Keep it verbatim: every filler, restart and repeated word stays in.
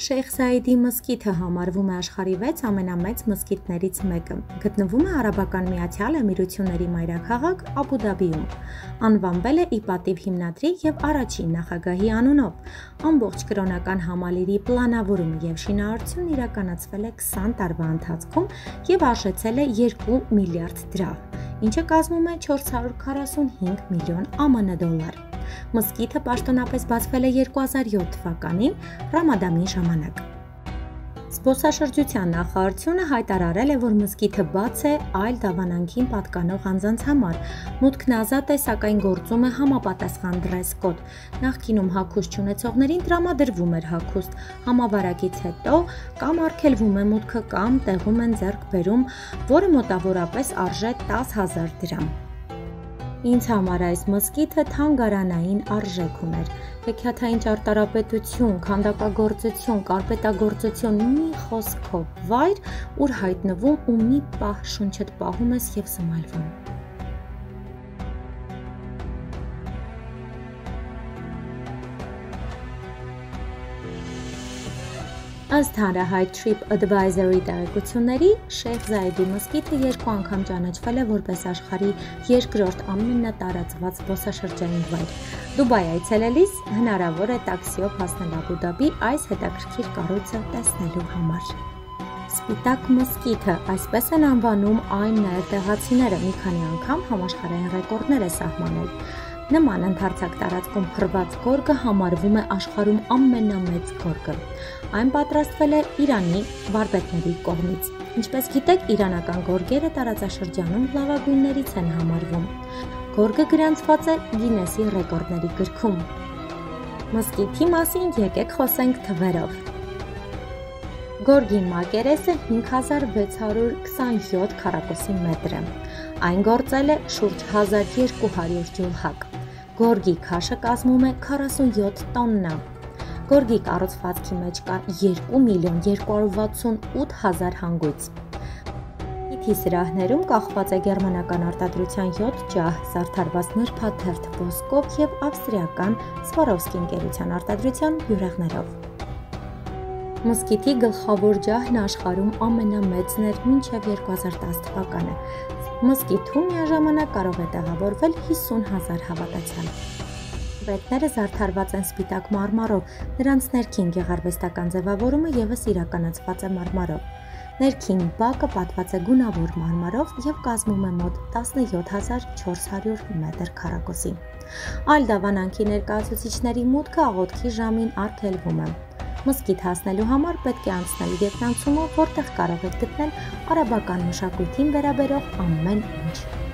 Շեյխ Զայեդի մզկիթը համարվում է աշխարհի վեց ամենամեծ մզկիթներից մեկը։ Գտնվում է Արաբական Միացյալ Էմիրությունների մայրաքաղաք Աբու Դաբիում։ Անվանվել է ի պատիվ հիմնադրի և առաջին նախագահի անունով։ Ամբողջ կրոնական համալիրի պլանավորումը և շինարարությունն իրականացվել է քսան տարվա ընթացքում և արժեցել է երկու միլիարդ դրամ, ինչը կազմում է չորս հարյուր քառասունհինգ միլիոն ԱՄՆ դոլար։ Մզկիթը պաշտոնապես բացվել է երկու հազար յոթ թվականին Ռամադանի ժամանակ։ Զբոսաշրջության նախարարությունը հայտարարել է, որ մզկիթը բաց է այլ դավանանքին պատկանող անձանց համար։ Մուտքն ազատ է, սակայն գործում է համապատասխան դրես կոդ։ Նախկինում հագուստ չունեցողներին տրամադրվում էր հագուստ, համավարակից հետո կամ արգելվում է մուտքը, կամ տեղում են ձեռք բերում, որը մոտավորապես արժե տասը հազար դրամ։ Ինձ համար այս մզկիթը թանգարանային արժեք ուներ։ Հեքիաթային ճարտարապետություն, քանդակագործություն, կարպետագործություն, մի խոսքով վայր, ուր հայտնվում ու մի պահ շունչդ պահում ես և զմայլվում։ Ըստ հանրահայտ TripAdvisor-ի տեղեկությունների, Շեյխ Զայեդի մզկիթը երկու անգամ ճանաչվել է որպես աշխարհի երկրորդ ամենատարածված զբոսաշրջային վայր։ Դուբայ այցելելիս հնարավոր է տաքսիով հասնել Աբու Դաբի այս հետաքրքիր կառույցը տեսնելու համար։ Սպիտակ մզկիթը, այսպես են անվանում այն ներտեղացիները, մի քանի անգամ համաշխարհային ռեկորդներ է սահմանել։ Նման ընդարձակ տարածքում փռված գորգը համարվում է աշխարհում ամենամեծ գորգը։ Այն պատրաստվել է Իրանի վարպետների կողմից։ Ինչպես գիտեք, իրանական գորգերը տարածաշրջանում լավագույններից են համարվում։ Գորգը գրանցված է Գինեսի ռեկորդների գրքում։ Մզկիթի մասին եկեք խոսենք թվերով։ Գորգի մակերեսը հինգ հազար վեց հարյուր քսանյոթ քառակուսի մետր է։ Այն գործել է շուրջ հազար երկու հարյուր ջուլհակ։ Գորգի քաշը կազմում է քառասունյոթ տոննա։ Գորգի կառուցվածքի մեջ կա երկու միլիոն երկու հարյուր վաթսունութ հազար հանգույց։ Մզկիթի սրահներում կախված է գերմանական արտադրության յոթ ջահ, զարդարված նրբաթերթ ոսկով և ավստրիական Swarovski ընկերության արտադրության բյուրեղներով։ Մզկիթի գլխավոր ջահն աշխարհում ամենամեծն էր մինչև երկու հազար տասը թվականը։ Մզկիթում միաժամանակ կարող է տեղավորվել հիսուն հազար հավատացյալ։ Վրետները զարդարված են սպիտակ մարմարով, նրանց ներքին գեղարվեստական ձևավորումը ևս իրականացված է մարմարով։ Ներքին բակը պատված է գունավոր մարմարով և կազմում է մոտ տասնյոթ հազար չորս հարյուր մետր քառակուսի։ Այլ դավանանքի ներկայացուցիչների մուտքը աղոթքի ժամին արգելվում է։ Մզկիթ հասնելու համար պետք է անցնել գետնանցումը, որտեղ կարող եք գտնել արաբական մշակույթին վերաբերող ամեն ինչ։